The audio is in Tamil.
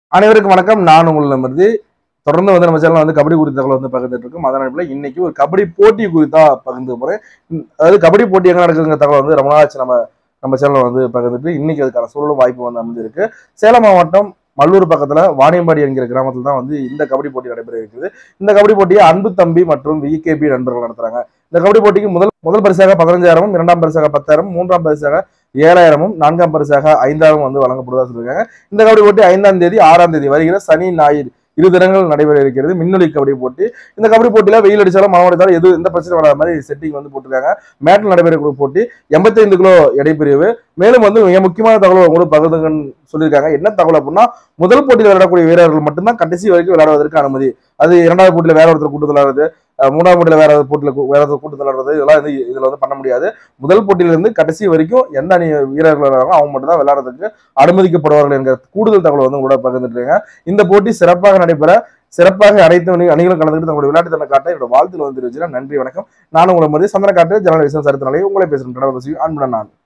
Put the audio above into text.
அனைவருக்கும் வணக்கம். நான் உங்கள் நம்பர்தி தொடர்ந்து நம்ம சேனல் கபடி குறித்த தகவல் பகிர்ந்துட்டு இருக்கும். அதனால இன்னைக்கு ஒரு கபடி போட்டி குறித்தா பகிர்ந்து போறேன். அதாவது கபடி போட்டி எங்க நடக்குதுங்கிற தகவல் ரொம்ப நாளாச்சு நம்ம சேனல் பகிர்ந்துட்டு இன்னைக்கு அதுக்கான சூழலும் வாய்ப்பு அமைஞ்சிருக்கு. சேலம் மாவட்டம் மல்லூர் பக்கத்துல வாணியம்பாடி என்கிற கிராமத்தில் தான் இந்த கபடி போட்டி நடைபெற இருக்குது. இந்த கபடி போட்டியை அன்பு தம்பி மற்றும் விகேபி நண்பர்கள் நடத்துறாங்க. இந்த கபடி போட்டிக்கு முதல் பரிசாக 15,000, இரண்டாம் பரிசாக 10,000, மூன்றாம் பரிசாக 7,000, நான்காம் பரிசாக 5,000 வழங்கப்படுவதா சொல்லியிருக்காங்க. இந்த கபடி போட்டி 5ஆம் தேதி 6ஆம் தேதி வருகிற சனி ஞாயிறு 2 தினங்கள் நடைபெற இருக்கிறது. மின்னொலி கபடி போட்டி. இந்த கபடி போட்டியில வெயில் அடிச்சாலும் மழை அடிச்சாலும் எந்த பிரச்சனை வராத மாதிரி செட்டிங் போட்டிருக்காங்க. மேட்டில் நடைபெறக்கூடிய போட்டி 85 கிலோ எடைப்பிரிவு. மேலும் மிக முக்கியமான தகவல் கூட பகிர்ந்துங்கன்னு சொல்லியிருக்காங்க. என்ன தகவல் அப்படின்னா, முதல் போட்டியில் விளையாடக்கூடிய வீரர்கள் மட்டும்தான் கடைசி வரைக்கும் விளையாடுவதற்கு அனுமதி. அது இரண்டாவது போட்டியில வேற ஒருத்தர் கூட்டு விளையாடுறது, மூணாவது போட்டியில வேற கூட்டு விளையாடுறது, இதெல்லாம் இதுல பண்ண முடியாது. முதல் போட்டியிலிருந்து கடைசி வரைக்கும் எந்த அணி வீரர்கள் விளையாடுறாங்க அவங்க மட்டும் தான் விளையாடுறதுக்கு அனுமதிக்கப்படுவார்கள் என்கிற கூடுதல் தகவல் கூட பகிர்ந்துட்டு இருக்காங்க. இந்த போட்டி சிறப்பாக நடைபெற சிறப்பாக அனைத்து அணிகளும் கலந்துட்டு தங்களுடைய விளையாட்டு தன்னை காட்ட என்னோட வாழ்த்துக்கள் தெரிவிச்சுக்கிறேன். நன்றி, வணக்கம். நான் உங்களை சந்தன காட்டு ஜனநாயக சரித்திரங்களை உங்களை பேசுகிறேன். அன்புடன் நான்.